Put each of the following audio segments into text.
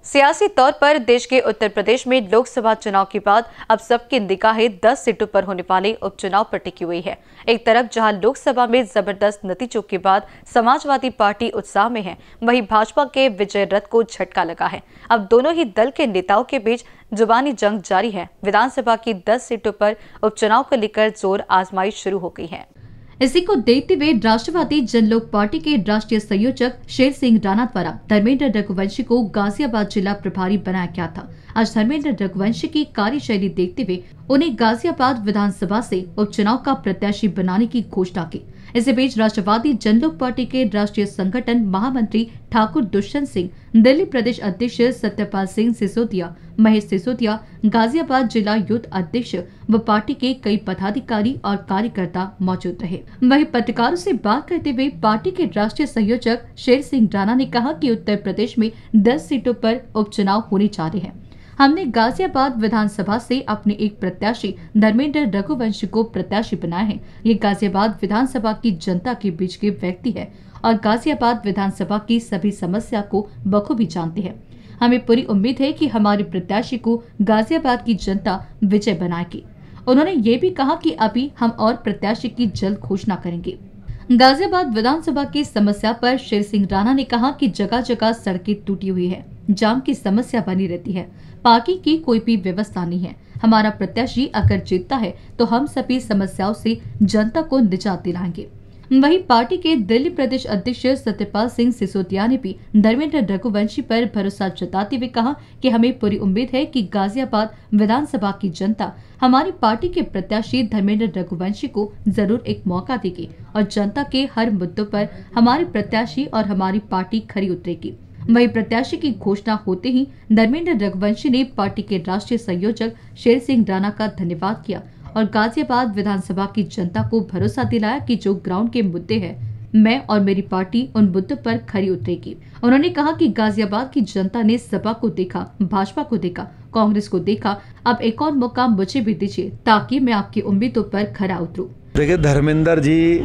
सियासी तौर पर देश के उत्तर प्रदेश में लोकसभा चुनाव के बाद अब सबकी निगाहें 10 सीटों पर होने वाले उपचुनाव पर टिकी हुई है। एक तरफ जहां लोकसभा में जबरदस्त नतीजों के बाद समाजवादी पार्टी उत्साह में है, वहीं भाजपा के विजय रथ को झटका लगा है। अब दोनों ही दल के नेताओं के बीच जुबानी जंग जारी है। विधानसभा की 10 सीटों पर उपचुनाव को लेकर जोर आजमाइश शुरू हो गई है। इसी को देखते हुए राष्ट्रवादी जनलोक पार्टी के राष्ट्रीय संयोजक शेर सिंह राणा द्वारा धर्मेंद्र रघुवंशी को गाजियाबाद जिला प्रभारी बनाया गया था। आज धर्मेंद्र रघुवंशी की कार्यशैली देखते हुए उन्हें गाजियाबाद विधानसभा से उपचुनाव का प्रत्याशी बनाने की घोषणा की। इसी बीच राष्ट्रवादी जनलोक पार्टी के राष्ट्रीय संगठन महामंत्री ठाकुर दुष्यंत सिंह, दिल्ली प्रदेश अध्यक्ष सत्यपाल सिंह सिसोदिया, महेश सिसोदिया, गाजियाबाद जिला यूथ अध्यक्ष व पार्टी के कई पदाधिकारी और कार्यकर्ता मौजूद रहे। वहीं पत्रकारों से बात करते हुए पार्टी के राष्ट्रीय संयोजक शेर सिंह राणा ने कहा कि उत्तर प्रदेश में 10 सीटों पर उपचुनाव होने जा रहे हैं। हमने गाजियाबाद विधानसभा से अपने एक प्रत्याशी धर्मेंद्र रघुवंशी को प्रत्याशी बनाया है। ये गाजियाबाद विधानसभा की जनता के बीच के व्यक्ति है और गाजियाबाद विधानसभा की सभी समस्या को बखूबी जानते हैं। हमें पूरी उम्मीद है कि हमारे प्रत्याशी को गाजियाबाद की जनता विजय बनाएगी। उन्होंने ये भी कहा कि अभी हम और प्रत्याशी की जल्द घोषणा करेंगे। गाजियाबाद विधानसभा की समस्या पर शेर सिंह राणा ने कहा कि जगह जगह सड़कें टूटी हुई है, जाम की समस्या बनी रहती है, पार्किंग की कोई भी व्यवस्था नहीं है। हमारा प्रत्याशी अगर जीतता है तो हम सभी समस्याओं से जनता को निजात दिलाएंगे। वहीं पार्टी के दिल्ली प्रदेश अध्यक्ष सत्यपाल सिंह सिसोदिया ने भी धर्मेंद्र रघुवंशी पर भरोसा जताते हुए कहा कि हमें पूरी उम्मीद है कि गाजियाबाद विधानसभा की जनता हमारी पार्टी के प्रत्याशी धर्मेंद्र रघुवंशी को जरूर एक मौका देगी और जनता के हर मुद्दों पर हमारे प्रत्याशी और हमारी पार्टी खरी उतरेगी। वहीं प्रत्याशी की घोषणा होते ही धर्मेंद्र रघुवंशी ने पार्टी के राष्ट्रीय संयोजक शेर सिंह राणा का धन्यवाद किया और गाजियाबाद विधानसभा की जनता को भरोसा दिलाया कि जो ग्राउंड के मुद्दे हैं, मैं और मेरी पार्टी उन मुद्दों पर खरी उतरेगी। उन्होंने कहा कि गाजियाबाद की जनता ने सपा को देखा, भाजपा को देखा, कांग्रेस को देखा, अब एक और मौका मुझे भी दीजिए ताकि मैं आपकी उम्मीदों पर खरा उतरूं। देखिए, धर्मेंद्र जी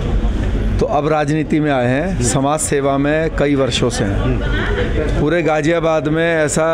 तो अब राजनीति में आए हैं, समाज सेवा में कई वर्षों से हैं। पूरे गाजियाबाद में ऐसा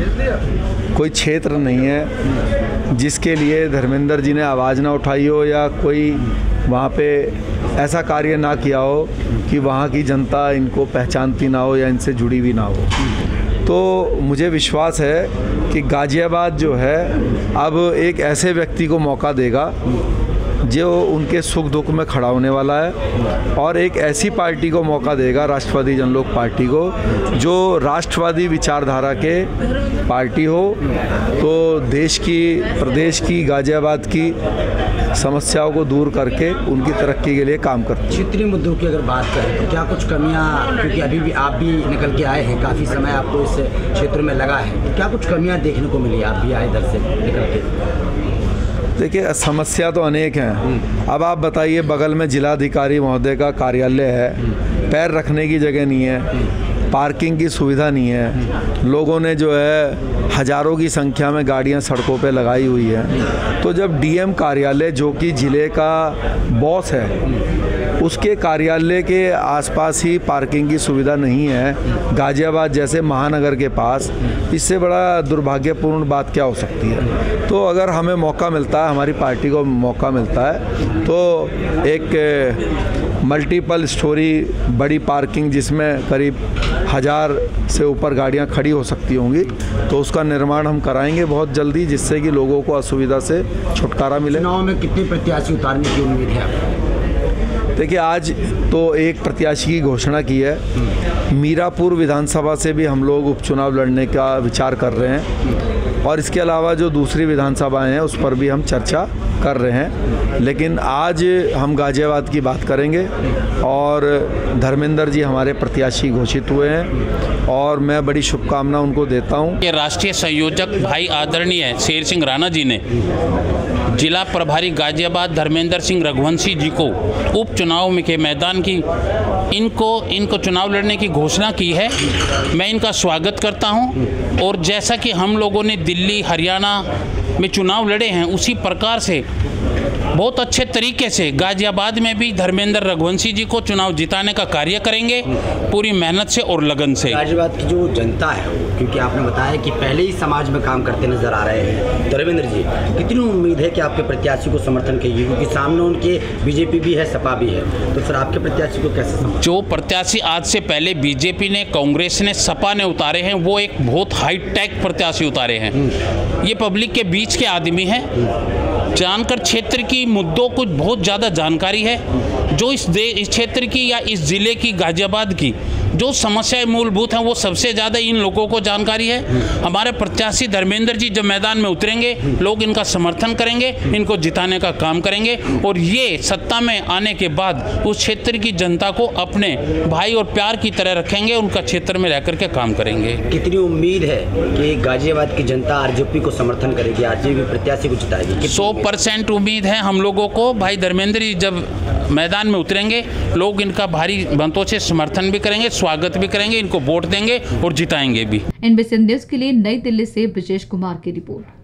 कोई क्षेत्र नहीं है जिसके लिए धर्मेंद्र जी ने आवाज़ ना उठाई हो या कोई वहाँ पे ऐसा कार्य ना किया हो कि वहाँ की जनता इनको पहचानती ना हो या इनसे जुड़ी हुई ना हो। तो मुझे विश्वास है कि गाजियाबाद जो है अब एक ऐसे व्यक्ति को मौका देगा जो उनके सुख दुख में खड़ा होने वाला है और एक ऐसी पार्टी को मौका देगा, राष्ट्रवादी जनलोक पार्टी को, जो राष्ट्रवादी विचारधारा के पार्टी हो, तो देश की, प्रदेश की, गाजियाबाद की समस्याओं को दूर करके उनकी तरक्की के लिए काम करते हैं। क्षेत्रीय मुद्दों की अगर बात करें तो क्या कुछ कमियां, क्योंकि अभी भी आप भी निकल के आए हैं, काफ़ी समय आपको इस क्षेत्र में लगा है, तो क्या कुछ कमियां देखने को मिली? आप भी आए इधर से निकल के। देखिए, समस्या तो अनेक हैं। अब आप बताइए, बगल में जिलाधिकारी महोदय का कार्यालय है, पैर रखने की जगह नहीं है, पार्किंग की सुविधा नहीं है, लोगों ने जो है हज़ारों की संख्या में गाड़ियां सड़कों पे लगाई हुई है। तो जब डीएम कार्यालय, जो कि ज़िले का बॉस है, उसके कार्यालय के आसपास ही पार्किंग की सुविधा नहीं है गाजियाबाद जैसे महानगर के पास, इससे बड़ा दुर्भाग्यपूर्ण बात क्या हो सकती है। तो अगर हमें मौका मिलता है, हमारी पार्टी को मौका मिलता है, तो एक मल्टीपल स्टोरी बड़ी पार्किंग जिसमें करीब 1000 से ऊपर गाड़ियां खड़ी हो सकती होंगी, तो उसका निर्माण हम कराएंगे बहुत जल्दी, जिससे कि लोगों को असुविधा से छुटकारा मिले। चुनाव में कितने प्रत्याशी उतारने की उम्मीद है आपको? देखिए, आज तो एक प्रत्याशी की घोषणा की है। मीरापुर विधानसभा से भी हम लोग उपचुनाव लड़ने का विचार कर रहे हैं और इसके अलावा जो दूसरी विधानसभाएं हैं उस पर भी हम चर्चा कर रहे हैं। लेकिन आज हम गाजियाबाद की बात करेंगे और धर्मेंद्र जी हमारे प्रत्याशी घोषित हुए हैं और मैं बड़ी शुभकामना उनको देता हूं। ये राष्ट्रीय संयोजक भाई आदरणीय शेर सिंह राणा जी ने जिला प्रभारी गाजियाबाद धर्मेंद्र सिंह रघुवंशी जी को उपचुनाव में के मैदान की इनको चुनाव लड़ने की घोषणा की है। मैं इनका स्वागत करता हूं और जैसा कि हम लोगों ने दिल्ली, हरियाणा में चुनाव लड़े हैं, उसी प्रकार से बहुत अच्छे तरीके से गाजियाबाद में भी धर्मेंद्र रघुवंशी जी को चुनाव जिताने का कार्य करेंगे, पूरी मेहनत से और लगन से। गाजियाबाद की जो जनता है, क्योंकि आपने बताया कि पहले ही समाज में काम करते नजर आ रहे हैं धर्मेंद्र जी, कितनी उम्मीद है कि आपके प्रत्याशी को समर्थन करेगी, क्योंकि सामने उनके बीजेपी भी है, सपा भी है, तो फिर आपके प्रत्याशी को कैसे समर्थन? जो प्रत्याशी आज से पहले बीजेपी ने, कांग्रेस ने, सपा ने उतारे हैं, वो एक बहुत हाईटेक प्रत्याशी उतारे हैं। ये पब्लिक के बीच के आदमी हैं, जानकर क्षेत्र की मुद्दों को बहुत ज़्यादा जानकारी है। जो इस क्षेत्र की या इस ज़िले की, गाजियाबाद की जो समस्याएं मूलभूत हैं, वो सबसे ज़्यादा इन लोगों को जानकारी है। हमारे प्रत्याशी धर्मेंद्र जी जब मैदान में उतरेंगे, लोग इनका समर्थन करेंगे, इनको जिताने का काम करेंगे और ये सत्ता में आने के बाद उस क्षेत्र की जनता को अपने भाई और प्यार की तरह रखेंगे, उनका क्षेत्र में रह करके काम करेंगे। कितनी उम्मीद है कि गाजियाबाद की जनता आरजेपी को समर्थन करेगी, आरजेपी प्रत्याशी को जिताएगी? 100% उम्मीद है हम लोगों को। भाई धर्मेंद्र जी जब मैदान में उतरेंगे, लोग इनका भारी मतों से समर्थन भी करेंगे, स्वागत भी करेंगे, इनको वोट देंगे और जिताएंगे भी। NBC न्यूज़ के लिए नई दिल्ली से ब्रजेश कुमार की रिपोर्ट।